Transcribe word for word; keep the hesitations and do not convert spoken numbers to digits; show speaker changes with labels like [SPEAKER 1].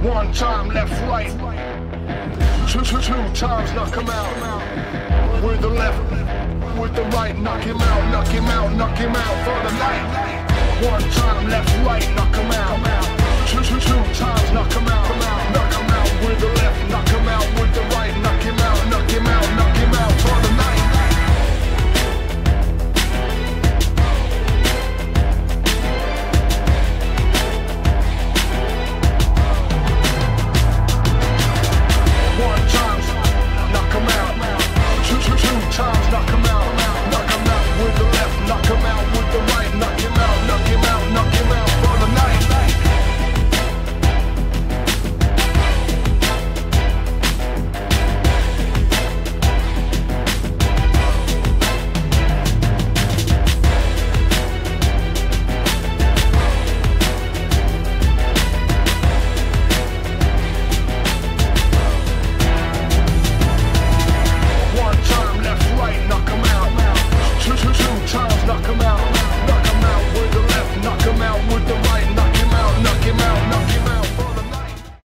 [SPEAKER 1] One time, left, right. Two, two, two times, knock him out. With the left, with the right, knock him out, knock him out, knock him out for the night. One time, left, right.